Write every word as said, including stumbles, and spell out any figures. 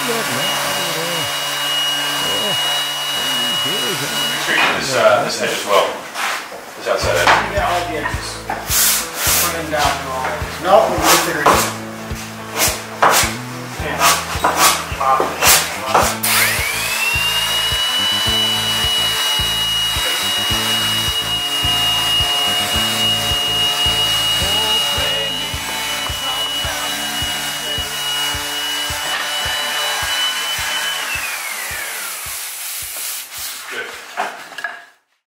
sure you do this, uh, this edge as well. This outside edge. Yeah, all the edges. Front and down and all edges. No, we'll figure it out.